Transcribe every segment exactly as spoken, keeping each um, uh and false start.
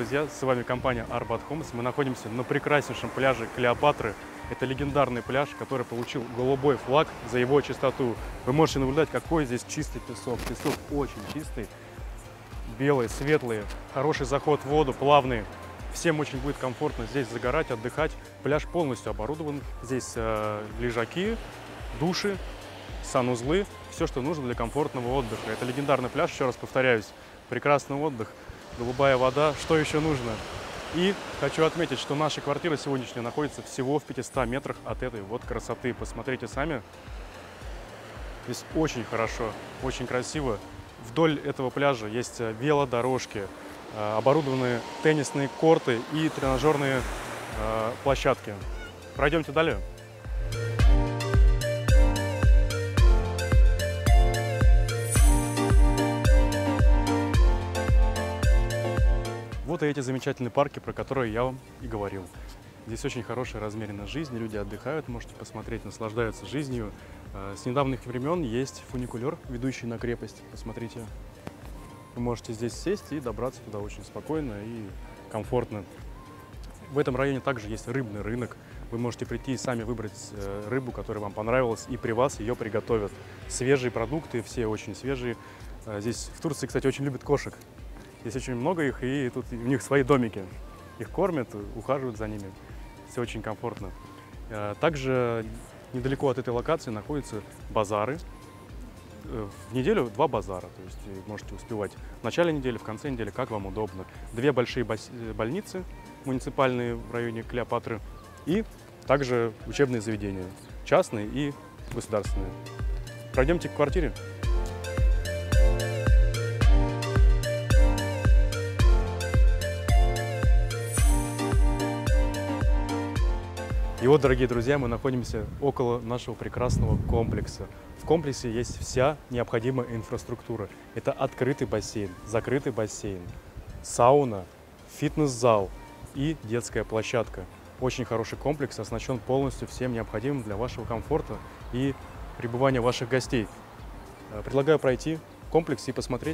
друзья, с вами компания Arbat Homes. Мы находимся на прекраснейшем пляже Клеопатры. Это легендарный пляж, который получил голубой флаг за его чистоту. Вы можете наблюдать, какой здесь чистый песок. Песок очень чистый, белый, светлый, хороший заход в воду, плавный. Всем очень будет комфортно здесь загорать, отдыхать. Пляж полностью оборудован. Здесь э, лежаки, души, санузлы, все, что нужно для комфортного отдыха. Это легендарный пляж, еще раз повторяюсь. Прекрасный отдых, голубая вода, что еще нужно? И хочу отметить, что наша квартира сегодняшняя находится всего в пятистах метрах от этой вот красоты. Посмотрите сами. Здесь очень хорошо, очень красиво. Вдоль этого пляжа есть велодорожки, оборудованные теннисные корты и тренажерные э, площадки. Пройдемте далее. Вот и эти замечательные парки, про которые я вам и говорил. Здесь очень хорошая размеренная жизнь, люди отдыхают, можете посмотреть, наслаждаются жизнью. С недавних времен есть фуникулер, ведущий на крепость. Посмотрите. Вы можете здесь сесть и добраться туда очень спокойно и комфортно. В этом районе также есть рыбный рынок. Вы можете прийти и сами выбрать рыбу, которая вам понравилась, и при вас ее приготовят. Свежие продукты, все очень свежие. Здесь в Турции, кстати, очень любят кошек. Здесь очень много их, и тут у них свои домики. Их кормят, ухаживают за ними. Все очень комфортно. Также недалеко от этой локации находятся базары. В неделю два базара, то есть можете успевать в начале недели, в конце недели, как вам удобно. Две большие больницы муниципальные в районе Клеопатры и также учебные заведения, частные и государственные. Пройдемте к квартире. И вот, дорогие друзья, мы находимся около нашего прекрасного комплекса. В комплексе есть вся необходимая инфраструктура. Это открытый бассейн, закрытый бассейн, сауна, фитнес-зал и детская площадка. Очень хороший комплекс, оснащен полностью всем необходимым для вашего комфорта и пребывания ваших гостей. Предлагаю пройти в комплекс и посмотреть.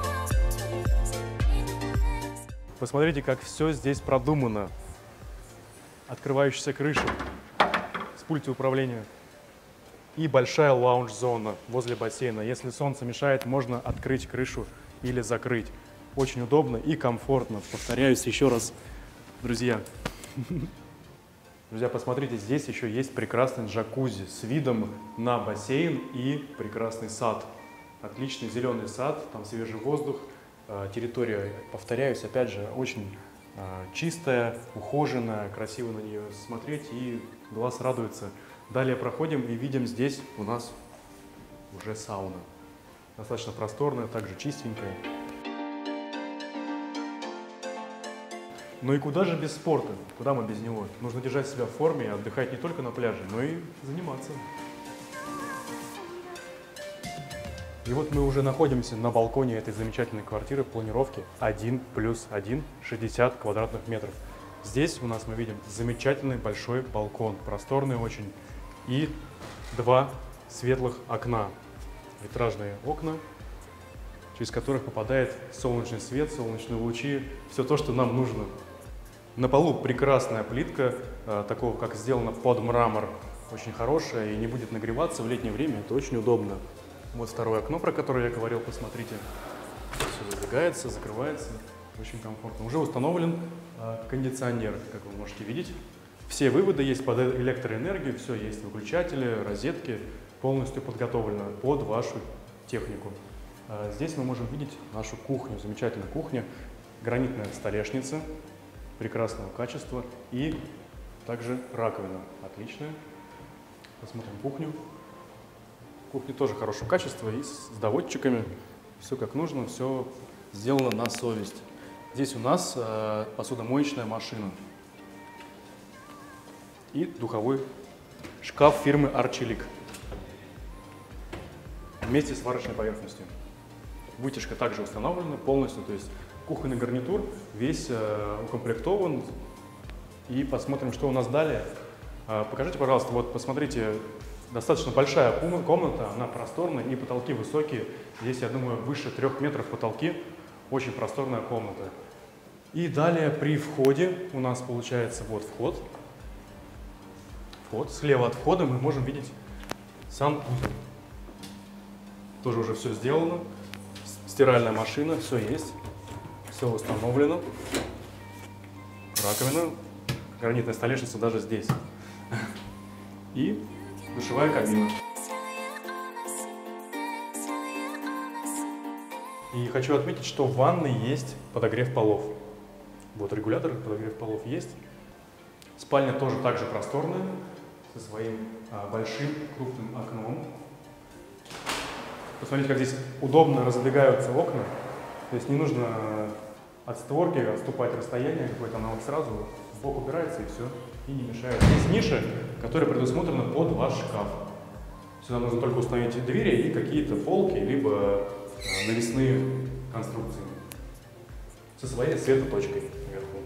Посмотрите, как все здесь продумано. Открывающаяся крыша с пульта управления и большая лаунж-зона возле бассейна. Если солнце мешает, можно открыть крышу или закрыть. Очень удобно и комфортно. Повторяюсь еще раз, друзья. Друзья, посмотрите, здесь еще есть прекрасный джакузи с видом на бассейн и прекрасный сад. Отличный зеленый сад, там свежий воздух. Территория, повторяюсь, опять же, очень чистая, ухоженная, красиво на нее смотреть, и глаз радуется. Далее проходим и видим, здесь у нас уже сауна. Достаточно просторная, также чистенькая. Ну и куда же без спорта? Куда мы без него? Нужно держать себя в форме, отдыхать не только на пляже, но и заниматься. И вот мы уже находимся на балконе этой замечательной квартиры планировки один плюс один, шестьдесят квадратных метров. Здесь у нас мы видим замечательный большой балкон, просторный очень, и два светлых окна, витражные окна, через которых попадает солнечный свет, солнечные лучи, все то, что нам нужно. На полу прекрасная плитка, такого как сделана под мрамор, очень хорошая и не будет нагреваться в летнее время, это очень удобно. Вот второе окно, про которое я говорил, посмотрите. Все зажигается, закрывается, очень комфортно. Уже установлен э, кондиционер, как вы можете видеть. Все выводы есть под электроэнергию, все есть, выключатели, розетки, полностью подготовлено под вашу технику. Э, здесь мы можем видеть нашу кухню, замечательная кухня, гранитная столешница прекрасного качества и также раковина отличная. Посмотрим кухню. Кухня тоже хорошего качества и с доводчиками. Все как нужно, все сделано на совесть. Здесь у нас э, посудомоечная машина и духовой шкаф фирмы Arçelik вместе с варочной поверхностью. Вытяжка также установлена полностью, то есть кухонный гарнитур весь э, укомплектован. И посмотрим, что у нас далее. Э, покажите, пожалуйста, вот посмотрите. Достаточно большая комната, она просторная и потолки высокие. Здесь, я думаю, выше трех метров потолки. Очень просторная комната. И далее при входе у нас получается вот вход. Вход. Слева от входа мы можем видеть санузел. Тоже уже все сделано. Стиральная машина, все есть. Все установлено. Раковина. Гранитная столешница даже здесь. И душевая кабина. И хочу отметить, что в ванной есть подогрев полов. Вот регулятор, подогрев полов есть. Спальня тоже также просторная, со своим а, большим крупным окном. Посмотрите, как здесь удобно раздвигаются окна. То есть не нужно от створки отступать расстояние какое-то, она вот сразу в бок убирается и все, и не мешает. Здесь ниша, которая предусмотрена под ваш шкаф. Сюда нужно только установить двери и какие-то полки, либо навесные конструкции со своей светоточкой вверху.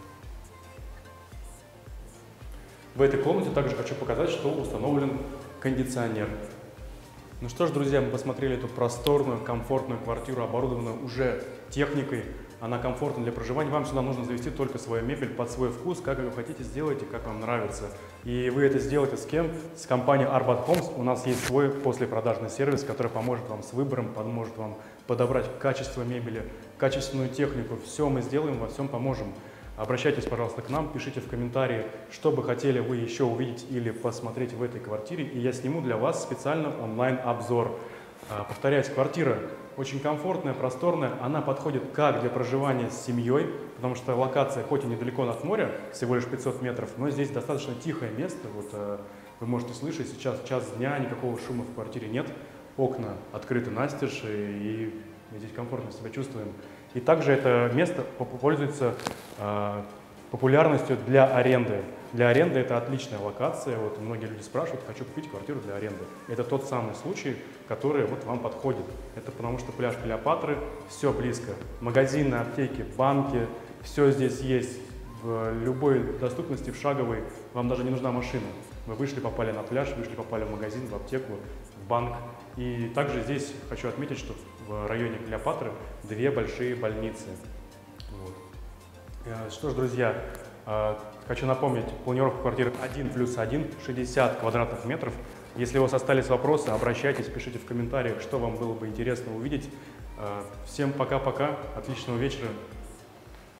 В этой комнате также хочу показать, что установлен кондиционер. Ну что ж, друзья, мы посмотрели эту просторную, комфортную квартиру, оборудованную уже техникой. Она комфортна для проживания. Вам сюда нужно завести только свою мебель под свой вкус, как вы хотите, сделайте, как вам нравится. И вы это сделаете с кем? С компанией Arbat Homes. У нас есть свой послепродажный сервис, который поможет вам с выбором, поможет вам подобрать качество мебели, качественную технику. Все мы сделаем, во всем поможем. Обращайтесь, пожалуйста, к нам, пишите в комментарии, что бы хотели вы еще увидеть или посмотреть в этой квартире, и я сниму для вас специально онлайн-обзор. Повторяюсь, квартира очень комфортная, просторная, она подходит как для проживания с семьей, потому что локация хоть и недалеко от моря, всего лишь пятьсот метров, но здесь достаточно тихое место. Вот вы можете слышать, сейчас час дня, никакого шума в квартире нет, окна открыты настежь, и мы здесь комфортно себя чувствуем. И также это место пользуется э, популярностью для аренды. Для аренды это отличная локация. Вот многие люди спрашивают, хочу купить квартиру для аренды. Это тот самый случай, который вот вам подходит. Это потому что пляж Клеопатры, все близко. Магазины, аптеки, банки, все здесь есть в любой доступности, в шаговой. Вам даже не нужна машина. Вы вышли, попали на пляж, вышли, попали в магазин, в аптеку, в банк. И также здесь хочу отметить, что в районе Клеопатры две большие больницы. Вот. Что ж, друзья, хочу напомнить, планировка квартиры один плюс один, шестьдесят квадратных метров. Если у вас остались вопросы, обращайтесь, пишите в комментариях, что вам было бы интересно увидеть. Всем пока-пока, отличного вечера.